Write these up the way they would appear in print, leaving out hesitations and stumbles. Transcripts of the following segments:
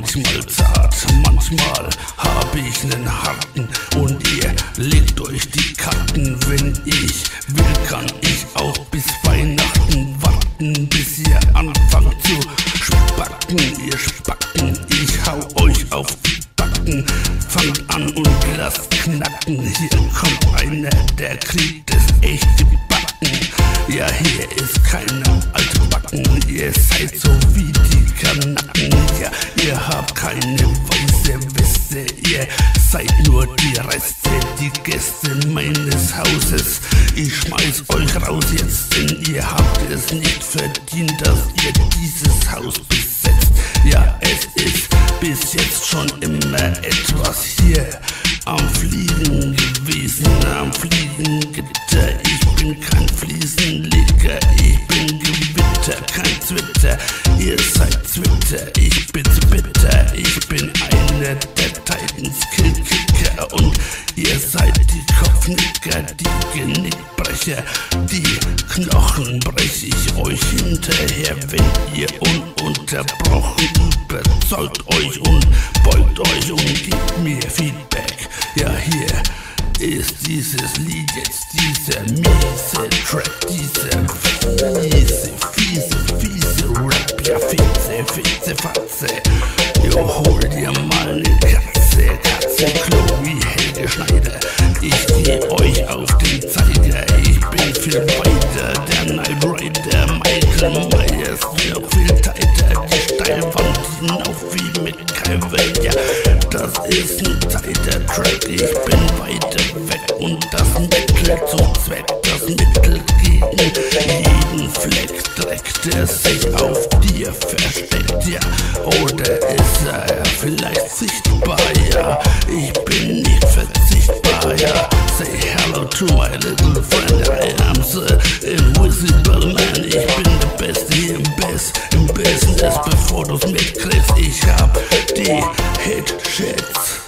manchmal zart, manchmal hab ich nen harten und ihr legt euch die Karten. Wenn ich will, kann ich auch bis Weihnachten warten, bis ihr anfangt zu spacken, ihr Spacken. Ich hau euch auf die Backen, fangt an und lasst knacken. Hier kommt einer, der kriegt es echt gebacken. Ja, hier ist keiner altbacken, ihr seid so wie die Kanaken. Ja, ihr habt keine weiße Weste, ihr seid nur die Reste, die Gäste meines Hauses. Ich schmeiß euch raus jetzt, denn ihr habt es nicht verdient, dass ihr dieses Haus besetzt. Ja, es ist bis jetzt schon immer etwas hier am Fliegen gewesen, am Fliegengitter. Ich bin kein Fliesenleger, ich bin Gewitter, kein Twitter. Ihr seid Twitter, ich bin bitter. Ich bin einer der Titans Killkicker und ihr seid die Kopfnicker, die Genickbrecher. Die Knochen brech ich euch hinterher, wenn ihr ununterbrochen überzeugt euch und beugt euch und gebt mir Feedback. Ja, hier ist dieses Lied jetzt, dieser miese Track, dieser fiese Rap, ja, Fitze, Fatze. Jo, hol dir mal ne Katze, Chloe, Helge Schneider. Ich geh euch auf den Zeiger, ich bin viel weiter, der Knight Rider, Michael Myers, noch viel tighter, die Steilwand hinauf wie mit Kyver. Ja, das ist ein tighter Track, ich bin weiter weg und das Mittel zum Zweck, das Mittel gegen jeden Fleck, Dreck, der sich auf dir versteckt. Ja, oder ist er vielleicht sichtbar? Ja, ich bin nicht verzichtbar. Ja, say hello to my little friend, I am the invisible man. Ich bin der Beste hier im Business, bevor du's mitkriegst. Ich hab die Hit-Shits,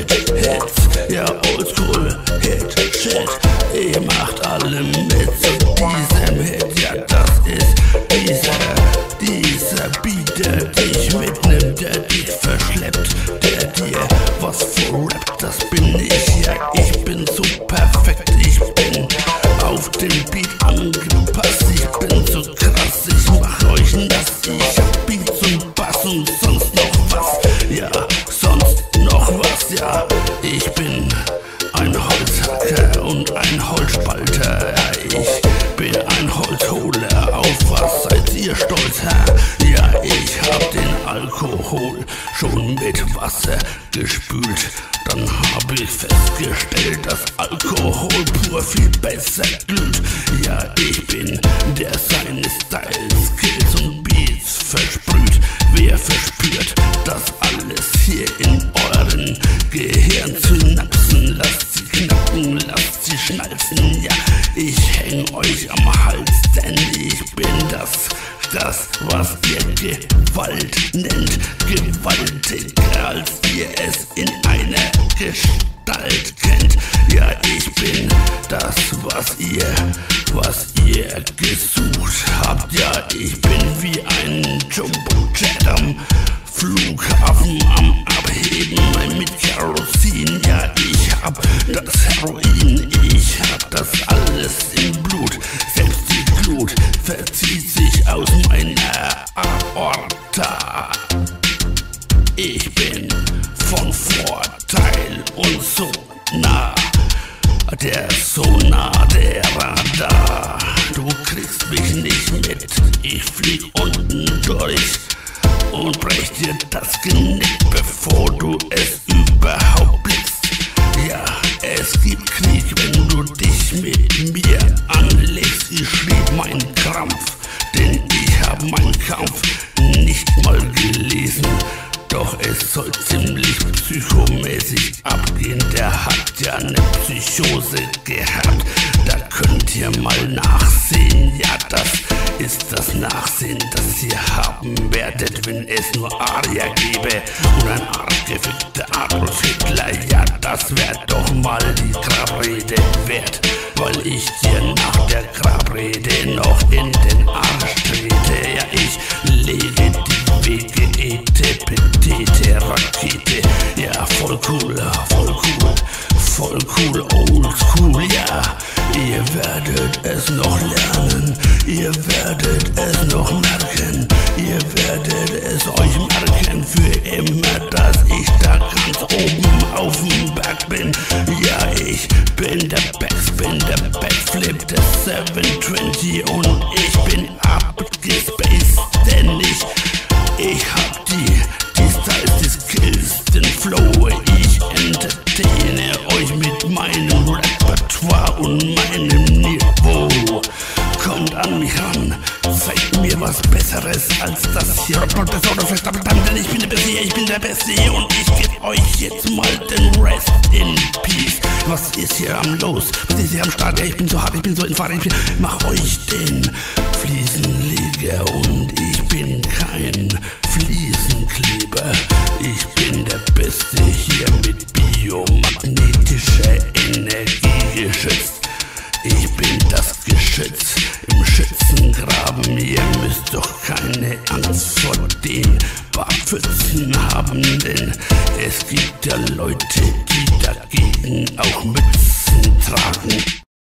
ja, oldschool Hit-Shit. Ihr macht alle mit zu diesem Hit, ja, das ist dieser Beat, der dich mitnimmt, der dich verschleppt, der dir was vorrappt. Das bin ich, ja, ich bin so perfekt, ich bin auf den Beat angepasst, ich bin so krass, ich mach euch nass, ich hab Beats und Bass und sonst noch was, ja, sonst noch was, ja, ich bin ein Holzhacker und ein Holzspalter, ja, ich bin ein Holzholer, auf was seid ihr stolz, Herr? Ja, ich hab den Alkohol schon mit Wasser gespült, dann hab ich festgestellt, dass Alkohol pur viel besser glüht. Ja, ich bin der seine Styles, Skills und Beats versprüht. Wer verspürt das alles hier in euren Gehirnsynapsen? Lasst sie knacken, lasst sie schnalzen. Ja, ich häng euch am Hals, denn ich bin das, was ihr Gewalt nennt. Gewaltiger, als ihr es in einer Gestalt kennt. Ja, ich bin das, was ihr gesucht habt. Ja, ich bin wie ein Jumbo-Jet am Flughafen am Abheben mit Kerosin. Ja, ich hab das Heroin, ich hab das alles im Blut. Selbst die Glut verzieht sich aus meiner Aorta. Ich bin von Vorteil und so nah, der Sonar, der Radar. Du kriegst mich nicht mit, ich flieg unten durch und brech dir das Genick, bevor du es überhaupt blickst. Ja, es gibt Krieg, wenn du dich mit mir anlegst. Ich schrieb meinen Krampf, denn ich hab meinen Kampf nicht mal gelesen. Doch es soll ziemlich psychomäßig abgehen, der hat ja ne Psychose gehabt. Da könnt ihr mal nachsehen, ja, das ist das Nachsehen, das ihr haben werdet, wenn es nur Aria gäbe und ein Arc gefickte Adolf Hitler, ja, das wär doch mal die Grabrede wert, weil ich dir nach der Grabrede noch in den Arsch trete. Ja, ich lege die Wege, Ete, Petete, Rakete, ja, voll cool, voll cool, voll cool, old school, ja. Ihr werdet es noch lernen, ihr werdet es noch merken, ihr werdet es euch merken für immer, dass ich da ganz oben auf dem Berg bin. Ja, ich bin der Backspin, bin der Backflip, der 720 und ich bin abgespaced, denn ich hab die Styles, die Skills, den Flow, ich entertaine euch mit meinem Repertoire und meinem Niveau. Kommt an mich ran, zeigt mir was Besseres als das hier. Das oder verdammt, denn ich bin der Beste, ich bin der Beste und ich geb euch jetzt mal den Rest in Peace. Was ist hier am los? Was ist hier am Start? Ja, ich bin so hart, ich bin so in Fahrt, ich mach euch den Fliesenleger und ich bin kein Fliesenkleber. Ich bin der Beste hier mit biomagnetischer Energie geschützt. Ich bin das Geschütz im Schützengraben. Ihr müsst doch keine Angst vor den Barpfützen haben, denn es gibt ja Leute, die dagegen auch